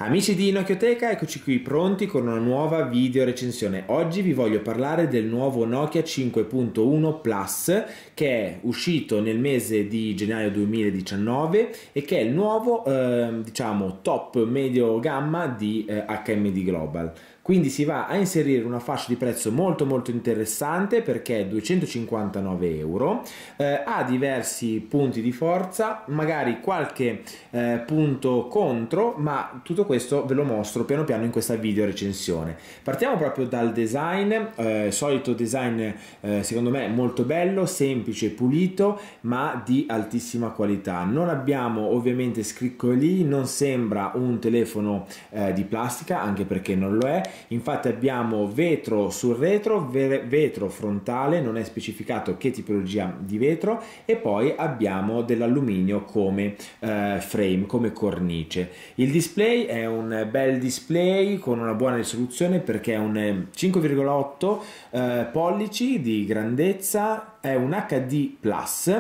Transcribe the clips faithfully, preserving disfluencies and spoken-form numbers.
Amici di Nokioteca, eccoci qui pronti con una nuova video recensione. Oggi vi voglio parlare del nuovo Nokia cinque punto uno Plus che è uscito nel mese di gennaio duemiladiciannove e che è il nuovo eh, diciamo top medio gamma di eh, H M D Global. Quindi si va a inserire una fascia di prezzo molto molto interessante perché è duecentocinquantanove euro, eh, ha diversi punti di forza, magari qualche eh, punto contro, ma tutto questo ve lo mostro piano piano in questa video recensione. Partiamo proprio dal design, eh, solito design eh, secondo me molto bello, semplice, pulito, ma di altissima qualità. Non abbiamo ovviamente scricchioli, non sembra un telefono eh, di plastica, anche perché non lo è. Infatti abbiamo vetro sul retro, vetro frontale, non è specificato che tipologia di vetro, e poi abbiamo dell'alluminio come eh, frame, come cornice. Il display è un bel display con una buona risoluzione perché è un cinque virgola otto eh, pollici di grandezza, è un H D plus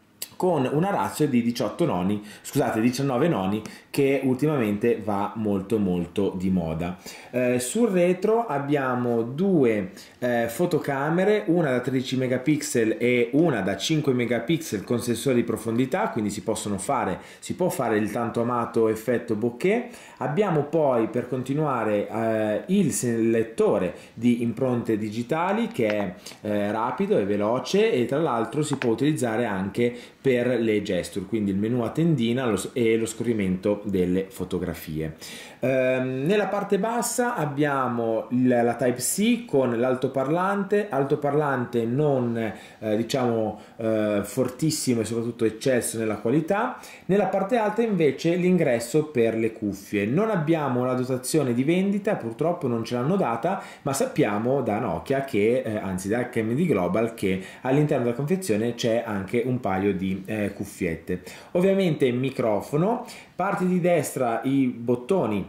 con una ratio di diciotto noni, scusate, diciannove noni, che ultimamente va molto molto di moda. Eh, sul retro abbiamo due eh, fotocamere, una da tredici megapixel e una da cinque megapixel con sensore di profondità, quindi si possono fare, si può fare il tanto amato effetto bokeh. Abbiamo poi, per continuare, eh, il lettore di impronte digitali che è eh, rapido e veloce, e tra l'altro si può utilizzare anche per le gesture, quindi il menu a tendina lo, e lo scorrimento delle fotografie. Ehm, nella parte bassa abbiamo il, la Type C con l'altoparlante, altoparlante non eh, diciamo eh, fortissimo e soprattutto eccesso nella qualità. Nella parte alta invece l'ingresso per le cuffie. Non abbiamo la dotazione di vendita, purtroppo non ce l'hanno data, ma sappiamo da Nokia che, eh, anzi da H M D Global, che all'interno della confezione c'è anche un paio di eh, cuffiette. Ovviamente microfono, parte di destra i bottoni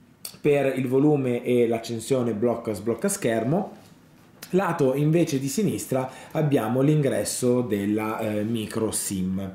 per il volume e l'accensione blocca sblocca schermo. Lato invece di sinistra abbiamo l'ingresso della eh, micro SIM.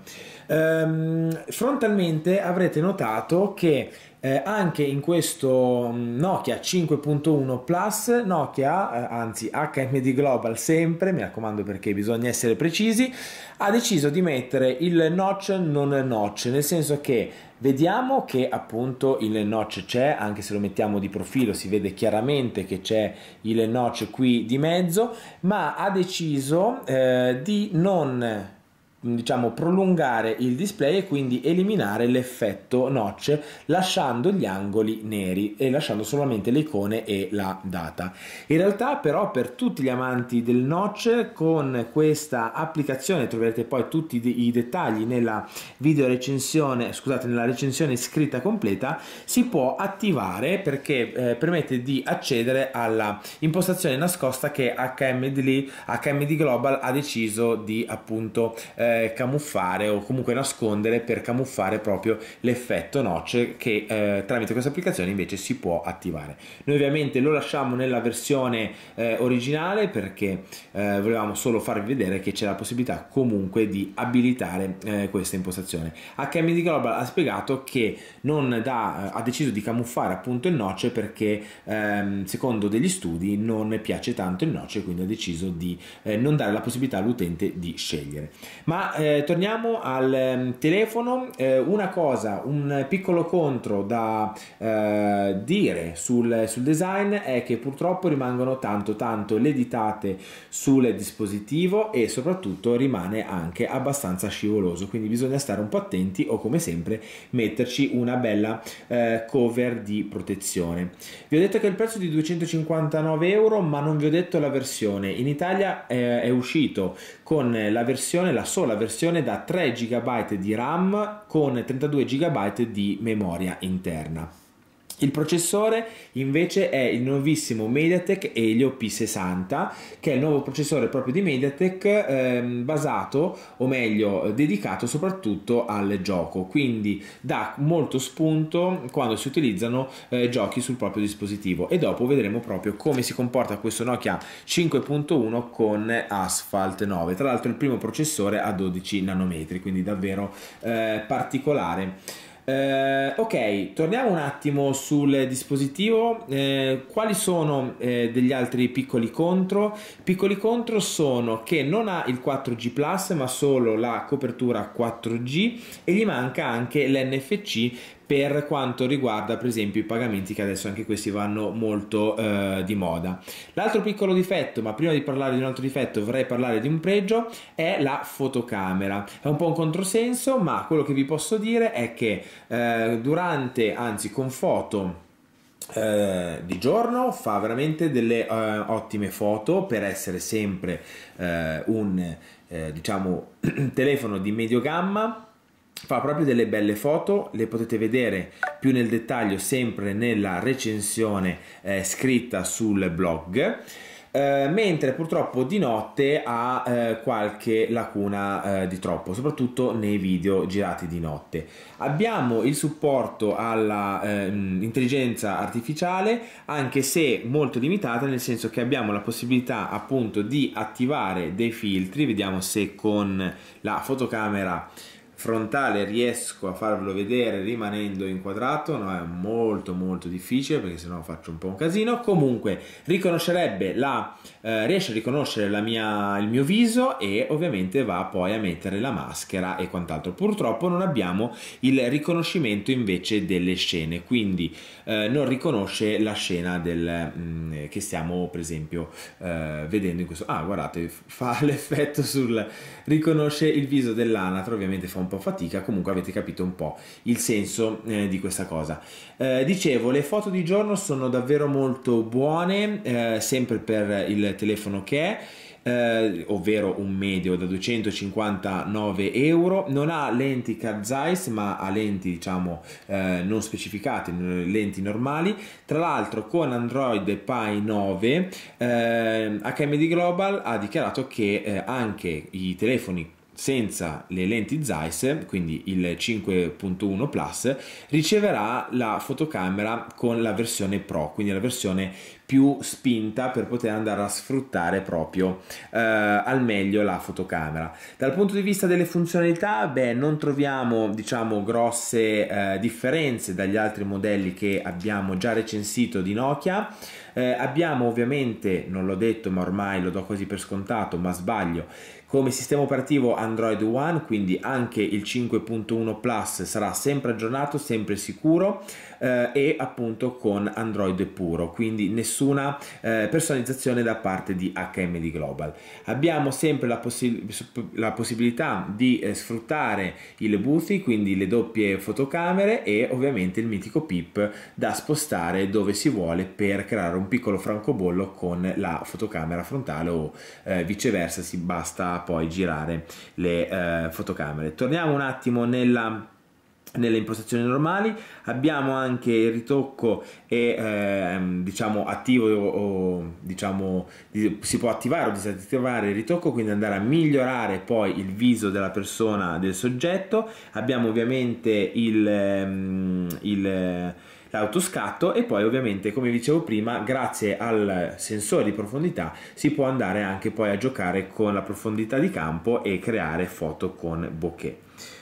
Ehm, frontalmente avrete notato che eh, anche in questo Nokia cinque punto uno Plus, Nokia, eh, anzi H M D Global sempre, mi raccomando perché bisogna essere precisi, ha deciso di mettere il notch non notch, nel senso che vediamo che appunto il notch c'è, anche se lo mettiamo di profilo si vede chiaramente che c'è il notch qui di mezzo, ma ha deciso eh, di non diciamo prolungare il display e quindi eliminare l'effetto notch, lasciando gli angoli neri e lasciando solamente le icone e la data. In realtà però, per tutti gli amanti del notch, con questa applicazione troverete poi tutti i dettagli nella video recensione, scusate, nella recensione scritta completa, si può attivare perché eh, permette di accedere alla impostazione nascosta che H M D, H M D Global ha deciso di appunto eh, camuffare o comunque nascondere, per camuffare proprio l'effetto notch che eh, tramite questa applicazione invece si può attivare. Noi ovviamente lo lasciamo nella versione eh, originale perché eh, volevamo solo farvi vedere che c'è la possibilità comunque di abilitare eh, questa impostazione. H M D Global ha spiegato che non dà, ha deciso di camuffare appunto il notch perché ehm, secondo degli studi non piace tanto il notch e quindi ha deciso di eh, non dare la possibilità all'utente di scegliere. Ma Ma eh, torniamo al eh, telefono. Eh, una cosa, un piccolo contro da eh, dire sul, sul design è che purtroppo rimangono tanto tanto le ditate sul dispositivo e soprattutto rimane anche abbastanza scivoloso, quindi bisogna stare un po' attenti o come sempre metterci una bella eh, cover di protezione. Vi ho detto che il prezzo è di duecentocinquantanove euro, ma non vi ho detto la versione. In Italia eh, è uscito con la versione, la sola versione da tre giga di RAM con trentadue giga di memoria interna. Il processore invece è il nuovissimo MediaTek Helio P sessanta, che è il nuovo processore proprio di MediaTek, ehm, basato, o meglio dedicato soprattutto al gioco, quindi dà molto spunto quando si utilizzano eh, giochi sul proprio dispositivo. E dopo vedremo proprio come si comporta questo Nokia cinque punto uno con Asphalt nove, tra l'altro il primo processore a dodici nanometri, quindi davvero eh, particolare. Eh, ok, torniamo un attimo sul dispositivo. Eh, quali sono eh, degli altri piccoli contro? Piccoli contro sono che non ha il quattro G plus, ma solo la copertura quattro G, e gli manca anche l'N F C per quanto riguarda per esempio i pagamenti, che adesso anche questi vanno molto eh, di moda. L'altro piccolo difetto, ma prima di parlare di un altro difetto vorrei parlare di un pregio, è la fotocamera. È un po' un controsenso, ma quello che vi posso dire è che eh, durante, anzi con foto Eh, di giorno fa veramente delle eh, ottime foto, per essere sempre eh, un eh, diciamo telefono di medio gamma. Fa proprio delle belle foto, le potete vedere più nel dettaglio sempre nella recensione eh, scritta sul blog. Uh, mentre purtroppo di notte ha uh, qualche lacuna uh, di troppo, soprattutto nei video girati di notte. Abbiamo il supporto alla uh, intelligenza artificiale, anche se molto limitata, nel senso che abbiamo la possibilità appunto di attivare dei filtri. Vediamo se con la fotocamera frontale riesco a farvelo vedere rimanendo inquadrato. No, è molto molto difficile, perché sennò faccio un po' un casino. Comunque riconoscerebbe la eh, riesce a riconoscere la mia, il mio viso, e ovviamente va poi a mettere la maschera e quant'altro. Purtroppo non abbiamo il riconoscimento invece delle scene, quindi eh, non riconosce la scena del, mh, che stiamo per esempio eh, vedendo in questo. Ah, guardate, fa l'effetto sul riconosce il viso dell'anatra, ovviamente fa un po' fatica. Comunque avete capito un po' il senso eh, di questa cosa. Eh, dicevo, le foto di giorno sono davvero molto buone, eh, sempre per il telefono che è, eh, ovvero un medio da duecentocinquantanove euro. Non ha lenti Carl Zeiss, ma ha lenti diciamo eh, non specificate, lenti normali. Tra l'altro con Android Pie nove eh, H M D Global ha dichiarato che eh, anche i telefoni senza le lenti Zeiss, quindi il cinque punto uno plus, riceverà la fotocamera con la versione Pro, quindi la versione più spinta per poter andare a sfruttare proprio eh, al meglio la fotocamera. Dal punto di vista delle funzionalità, beh, non troviamo diciamo grosse eh, differenze dagli altri modelli che abbiamo già recensito di Nokia. Eh, abbiamo ovviamente, non l'ho detto ma ormai lo do quasi per scontato, ma sbaglio, come sistema operativo Android One, quindi anche il cinque punto uno plus sarà sempre aggiornato, sempre sicuro, eh, e appunto con Android puro, quindi nessuna eh, personalizzazione da parte di H M D Global. Abbiamo sempre la, possi la possibilità di eh, sfruttare il Bluetooth, quindi le doppie fotocamere, e ovviamente il mitico pip da spostare dove si vuole per creare un piccolo francobollo con la fotocamera frontale, o eh, viceversa, si basta poi girare le eh, fotocamere. Torniamo un attimo nella nelle impostazioni normali. Abbiamo anche il ritocco e ehm, diciamo attivo o, o diciamo si può attivare o disattivare il ritocco, quindi andare a migliorare poi il viso della persona, del soggetto. Abbiamo ovviamente il, ehm, il l'autoscatto, e poi ovviamente, come dicevo prima, grazie al sensore di profondità si può andare anche poi a giocare con la profondità di campo e creare foto con bokeh.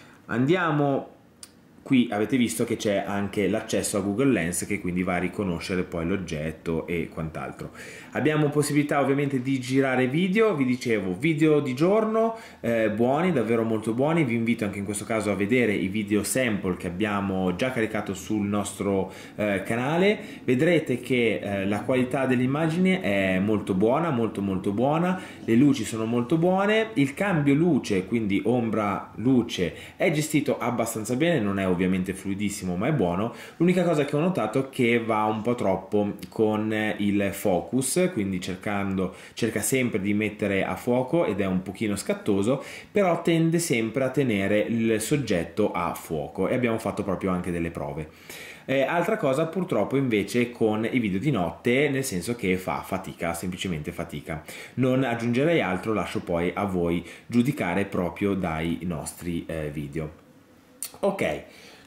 Andiamo. Qui avete visto che c'è anche l'accesso a Google Lens, che quindi va a riconoscere poi l'oggetto e quant'altro. Abbiamo possibilità ovviamente di girare video, vi dicevo, video di giorno eh, buoni, davvero molto buoni. Vi invito anche in questo caso a vedere i video sample che abbiamo già caricato sul nostro eh, canale. Vedrete che eh, la qualità dell'immagine è molto buona, molto molto buona, le luci sono molto buone, il cambio luce, quindi ombra luce, è gestito abbastanza bene, non è ovviamente fluidissimo ma è buono. L'unica cosa che ho notato è che va un po' troppo con il focus, quindi cercando cerca sempre di mettere a fuoco ed è un pochino scattoso, però tende sempre a tenere il soggetto a fuoco, e abbiamo fatto proprio anche delle prove. Eh, altra cosa purtroppo invece con i video di notte, nel senso che fa fatica, semplicemente fatica. Non aggiungerei altro, lascio poi a voi giudicare proprio dai nostri eh, video. Ok,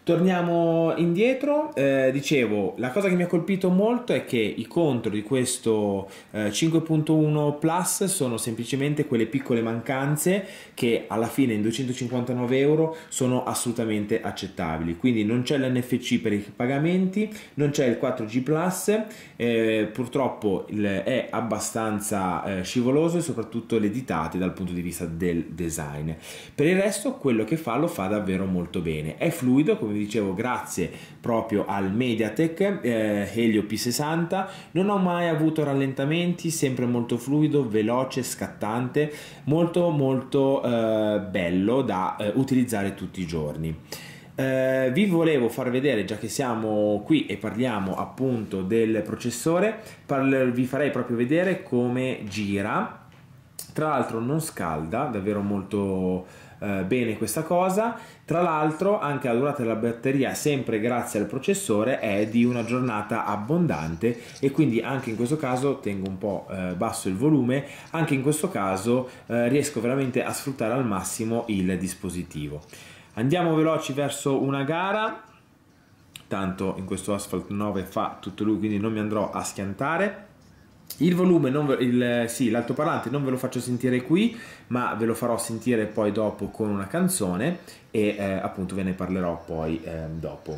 Torniamo indietro, eh, dicevo, la cosa che mi ha colpito molto è che i contro di questo eh, cinque punto uno Plus sono semplicemente quelle piccole mancanze che alla fine in duecentocinquantanove euro sono assolutamente accettabili. Quindi non c'è l'N F C per i pagamenti, non c'è il quattro G Plus, eh, purtroppo il, è abbastanza eh, scivoloso e soprattutto le ditate dal punto di vista del design. Per il resto quello che fa lo fa davvero molto bene, è fluido, come vi dicevo, grazie proprio al MediaTek eh, Helio P sessanta. Non ho mai avuto rallentamenti, sempre molto fluido, veloce, scattante, molto molto eh, bello da eh, utilizzare tutti i giorni. Eh, vi volevo far vedere, già che siamo qui e parliamo appunto del processore, parlo, vi farei proprio vedere come gira. Tra l'altro non scalda, davvero molto eh, bene questa cosa. Tra l'altro anche la durata della batteria, sempre grazie al processore, è di una giornata abbondante, e quindi anche in questo caso tengo un po' eh, basso il volume, anche in questo caso eh, riesco veramente a sfruttare al massimo il dispositivo. Andiamo veloci verso una gara, tanto in questo Asphalt nove fa tutto lui, quindi non mi andrò a schiantare. Il volume, non ve, il, sì, l'altoparlante non ve lo faccio sentire qui, ma ve lo farò sentire poi dopo con una canzone, e eh, appunto ve ne parlerò poi eh, dopo.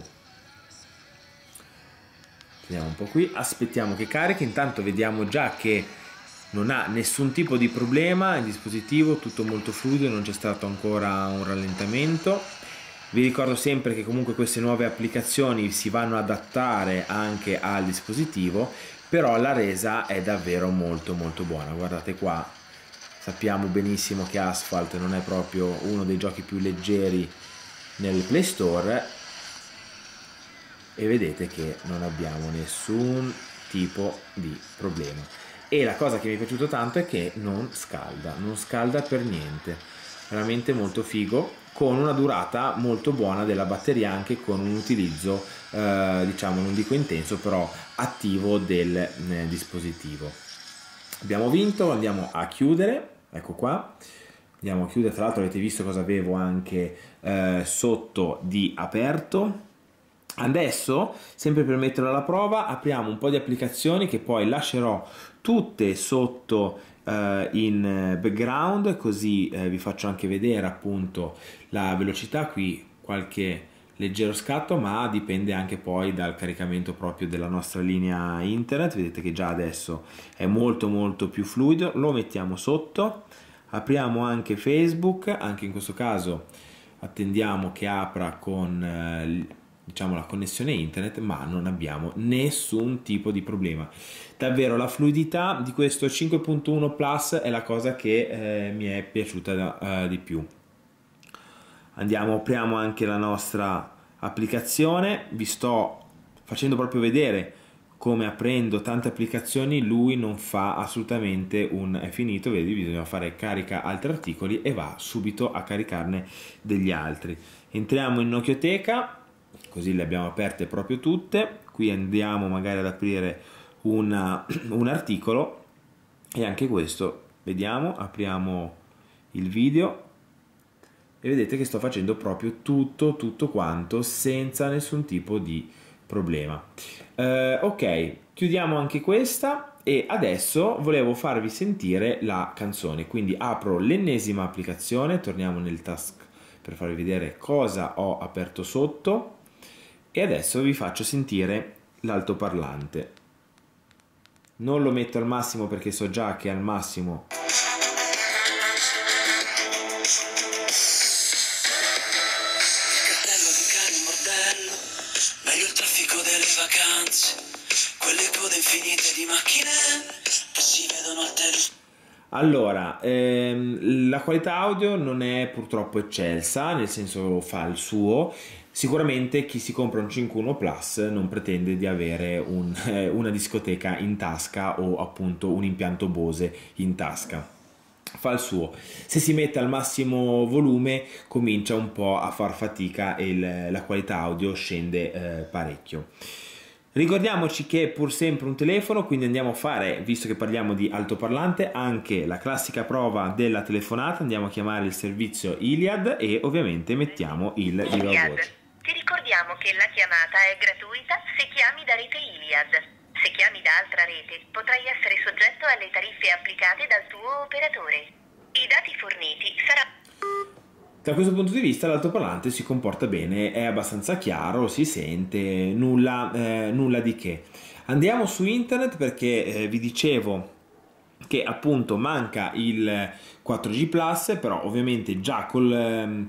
Teniamo un po' qui, aspettiamo che carichi. Intanto vediamo già che non ha nessun tipo di problema il dispositivo, tutto molto fluido, non c'è stato ancora un rallentamento. Vi ricordo sempre che comunque queste nuove applicazioni si vanno ad adattare anche al dispositivo, però la resa è davvero molto molto buona. Guardate qua, sappiamo benissimo che Asphalt non è proprio uno dei giochi più leggeri nel Play Store, e vedete che non abbiamo nessun tipo di problema. E la cosa che mi è piaciuto tanto è che non scalda, non scalda per niente, veramente molto figo, con una durata molto buona della batteria, anche con un utilizzo eh, diciamo, non dico intenso, però attivo del eh, dispositivo. Abbiamo vinto, andiamo a chiudere, ecco qua, andiamo a chiudere. Tra l'altro avete visto cosa avevo anche eh, sotto di aperto. Adesso, sempre per metterlo alla prova, apriamo un po' di applicazioni che poi lascerò tutte sotto uh, in background, così uh, vi faccio anche vedere appunto la velocità. Qui qualche leggero scatto, ma dipende anche poi dal caricamento proprio della nostra linea internet. Vedete che già adesso è molto molto più fluido. Lo mettiamo sotto, apriamo anche Facebook, anche in questo caso attendiamo che apra con uh, diciamo la connessione internet, ma non abbiamo nessun tipo di problema. Davvero la fluidità di questo cinque punto uno Plus è la cosa che eh, mi è piaciuta uh, di più. Andiamo, apriamo anche la nostra applicazione. Vi sto facendo proprio vedere come, aprendo tante applicazioni, lui non fa assolutamente un è finito. Vedi, bisogna fare carica altri articoli e va subito a caricarne degli altri. Entriamo in Nokioteca, così le abbiamo aperte proprio tutte. Qui andiamo magari ad aprire una, un articolo, e anche questo vediamo, apriamo il video e vedete che sto facendo proprio tutto tutto quanto senza nessun tipo di problema. Eh, ok, chiudiamo anche questa, e adesso volevo farvi sentire la canzone, quindi apro l'ennesima applicazione, torniamo nel task per farvi vedere cosa ho aperto sotto, e adesso vi faccio sentire l'altoparlante. Non lo metto al massimo perché so già che al massimo Allora, ehm, la qualità audio non è purtroppo eccelsa, nel senso fa il suo. Sicuramente chi si compra un cinque uno Plus non pretende di avere un, eh, una discoteca in tasca o appunto un impianto Bose in tasca. Fa il suo. Se si mette al massimo volume comincia un po' a far fatica e il, la qualità audio scende eh, parecchio. Ricordiamoci che è pur sempre un telefono, quindi andiamo a fare, visto che parliamo di altoparlante, anche la classica prova della telefonata. Andiamo a chiamare il servizio Iliad e ovviamente mettiamo il viva voce. Ti ricordiamo che la chiamata è gratuita se chiami da rete Iliad. Se chiami da altra rete, potrai essere soggetto alle tariffe applicate dal tuo operatore. I dati forniti saranno... Da questo punto di vista l'altoparlante si comporta bene, è abbastanza chiaro, si sente, nulla, eh, nulla di che. Andiamo su internet perché eh, vi dicevo che appunto manca il quattro G Plus, però ovviamente già col, ehm,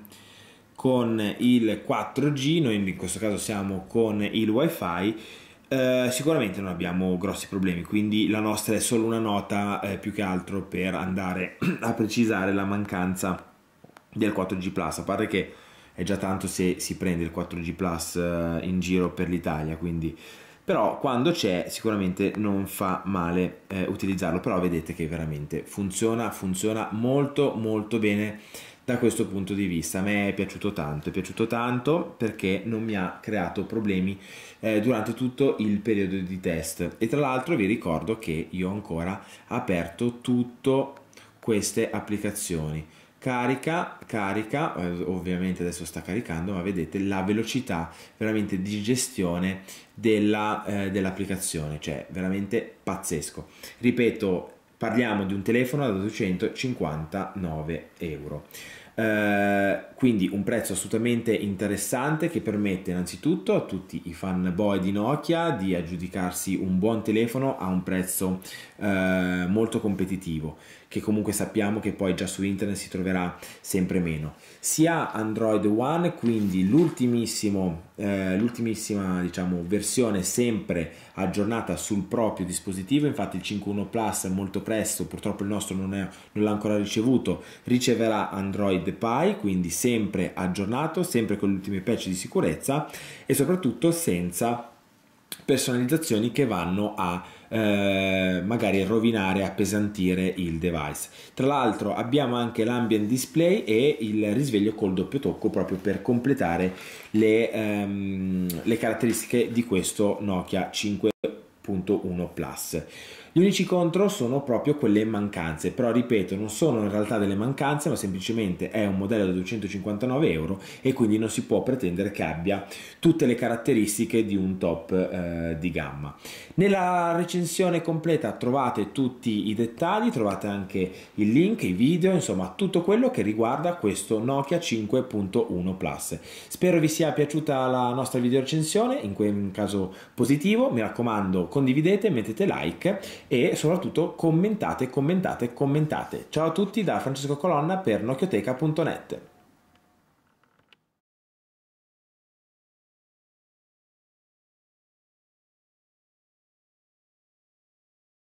con il quattro G, noi in questo caso siamo con il Wi-Fi, eh, sicuramente non abbiamo grossi problemi, quindi la nostra è solo una nota eh, più che altro per andare a precisare la mancanza del quattro G Plus, a parte che è già tanto se si prende il quattro G Plus eh, in giro per l'Italia, quindi però quando c'è sicuramente non fa male eh, utilizzarlo, però vedete che veramente funziona, funziona molto molto bene da questo punto di vista. A me è piaciuto tanto, è piaciuto tanto perché non mi ha creato problemi eh, durante tutto il periodo di test, e tra l'altro vi ricordo che io ho ancora aperto tutte queste applicazioni. Carica, carica, ovviamente adesso sta caricando, ma vedete la velocità veramente di gestione della, eh, dell'applicazione, cioè veramente pazzesco. Ripeto, parliamo di un telefono da duecentocinquantanove euro. Uh, quindi un prezzo assolutamente interessante che permette innanzitutto a tutti i fanboy di Nokia di aggiudicarsi un buon telefono a un prezzo uh, molto competitivo, che comunque sappiamo che poi già su internet si troverà sempre meno. Sia Android One, quindi l'ultimissimo uh, l'ultimissima diciamo versione sempre aggiornata sul proprio dispositivo, infatti il cinque uno Plus molto presto, purtroppo il nostro non, è, non l'ha ancora ricevuto, riceverà Android Pie, quindi sempre aggiornato, sempre con le ultime patch di sicurezza e soprattutto senza personalizzazioni che vanno a eh, magari rovinare, appesantire il device. Tra l'altro abbiamo anche l'ambient display e il risveglio col doppio tocco proprio per completare le, ehm, le caratteristiche di questo Nokia cinque punto uno Plus. Gli unici contro sono proprio quelle mancanze, però ripeto, non sono in realtà delle mancanze, ma semplicemente è un modello da duecentocinquantanove euro e quindi non si può pretendere che abbia tutte le caratteristiche di un top eh, di gamma. Nella recensione completa trovate tutti i dettagli, trovate anche il link, i video, insomma tutto quello che riguarda questo Nokia cinque punto uno Plus. Spero vi sia piaciuta la nostra video recensione, in quel caso positivo, mi raccomando condividete, mettete like e soprattutto commentate, commentate, commentate. Ciao a tutti da Francesco Colonna per nokioteca punto net.